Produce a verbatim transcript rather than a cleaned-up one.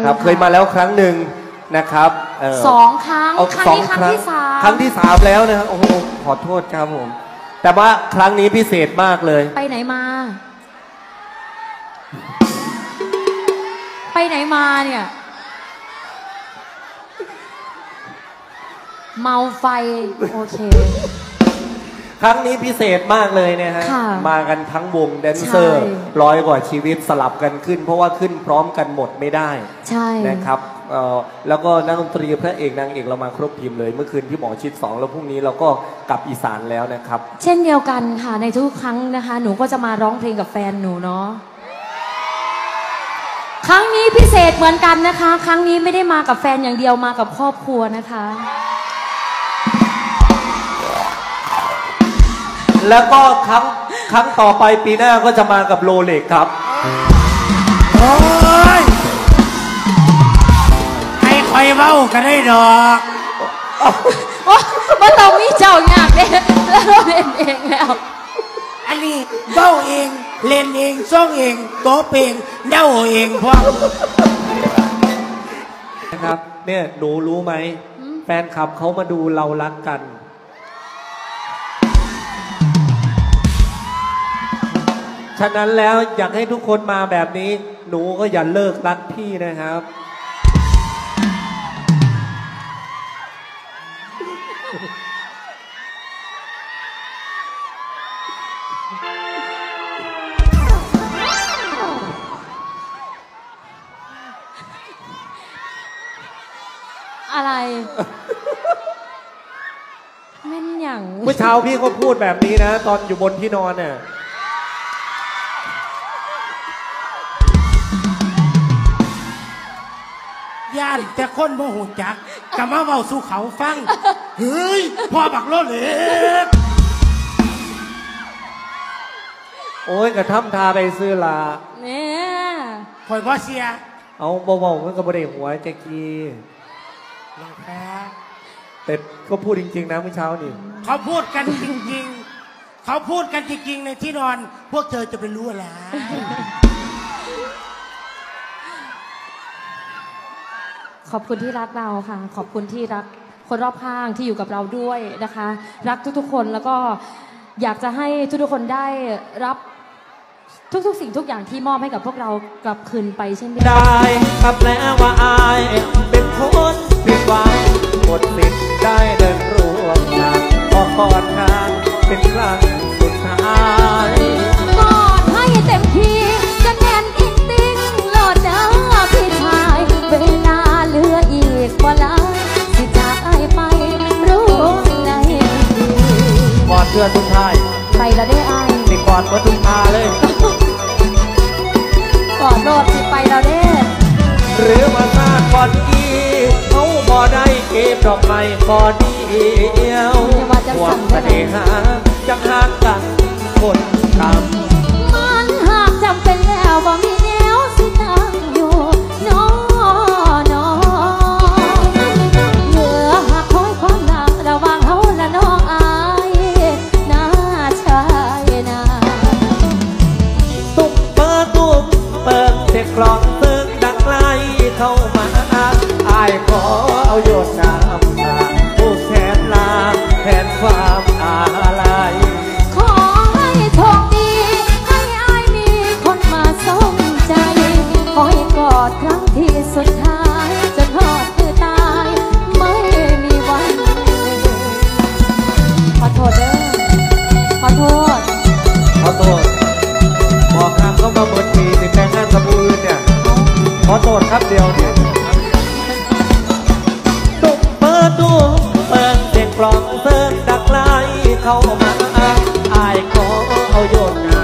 นะครับเคยมาแล้วครั้งหนึ่งนะครับสองครั้งครั้งนี้ครั้งที่สามครั้งที่สามแล้วนะครับโอ้โหขอโทษครับผมแต่ว่าครั้งนี้พิเศษมากเลยไปไหนมาไปไหนมาเนี่ยเมาไฟโอเคครั้งนี้พิเศษมากเลยเนี่ยฮะมากันทั้งวงแดนเซอร์ร้อยกว่าชีวิตสลับกันขึ้นเพราะว่าขึ้นพร้อมกันหมดไม่ได้ใช่นะครับแล้วก็นักดนตรีพระเอกนางเอกเรามาครบทีมเลยเมื่อคืนที่หมอชิดสองแล้วพรุ่งนี้เราก็กลับอีสานแล้วนะครับเช่นเดียวกันค่ะในทุกครั้งนะคะหนูก็จะมาร้องเพลงกับแฟนหนูเนาะครั้งนี้พิเศษเหมือนกันนะคะครั้งนี้ไม่ได้มากับแฟนอย่างเดียวมากับครอบครัวนะคะแล้วก็ครั้งครั้งต่อไปปีหน้าก็จะมากับโรเล็กครับโอ้ยให้คอยเว้ากันได้ดอกโอ้มันต้องมีเจ้าอยากเล่นแล้วเราเล่นเองแล้วอันนี้เว้าเองเล่นเองซ่องเองโต๊ะเองเด้าเองพอนะครับเนี่ยหนูรู้ไหมแฟนคลับเขามาดูเรารักกันฉะนั้นแล้วอยากให้ทุกคนมาแบบนี้หนูก็อย่าเลิกรักพี่นะครับอะไรแม่นอย่างเมื่อเช้าพี่เขาพูดแบบนี้นะตอนอยู่บนที่นอนเนี่ยย่านแต่คนโมโหจักกะมาเว้าสู่เขาฟังเฮ้ยพ่อบักโลเล็กโอ้ยกระทำทาไปซื้อลาเนี่ยคอยพ่อเสียเอาเบาๆมันก็บริหัวแจ๊กกี้น้องแพ้แต่ก็พูดจริงๆนะเมื่อเช้านี่เขาพูดกันจริงๆเขาพูดกันจริงๆในที่นอนพวกเธอจะไปรู้อะไรขอบคุณที่รักเราค่ะขอบคุณที่รักคนรอบข้างที่อยู่กับเราด้วยนะคะรักทุกๆคนแล้วก็อยากจะให้ทุกๆคนได้รับทุกๆสิ่งทุกอย่างที่มอบให้กับพวกเรากลับคืนไปเช่นเดียวกันได้ครับแล้วว่าอายเป็นคนผิดหวังหมดสิทธิ์ได้เดินร่วมทางขอกอดทางเป็นครั้งสุดท้ายกอดให้เต็มที่จะแน่นอิงติ้งหลอดเด้อพี่ชายเวลาเหลืออีกบ่หลายสิจากไอ้ไปรู้ในกอดเพื่อนทุกท่ายไปแล้วได้ไอ้สิกอดมาทุกทาเลยกอดโลดสิไปแล้วเด้หรือว่าซาก่อนอีเขาบ่ได้เก็บดอกไม้บ่ดีเอียวหวังเสน่หาจังหากกันคนทำมันหากจำเป็นแล้วบ่มีแนวสิตั้งอยู่น้อน้อเหลือหักคอยความหลักระหว่างเขาและน้องอายน่าชายนาตุ๊กเปิดตุ๊กเปิดเสียงกลองซึ่งดังไกลเข้ามาอายขอเอาโยนน้ำตาผู้แทนลาแทนความอาลัยขอให้โชคดีให้อายมีคนมาสนใจขอให้กอดครั้งที่สุดท้ายจนทอดคือตายไม่มีวันขอโทษเด้อขอโทษขอโทษบอกคำเขามาเปิดปีติดแต่งงานกับผู้อื่นเนี่ยขอโทษครับเดียวเนี่ยตุ๊กเปิดตุ๊กเปิดเสียงกลองเสิร์ฟดักไล่เข้ามาอายขอเอาโยน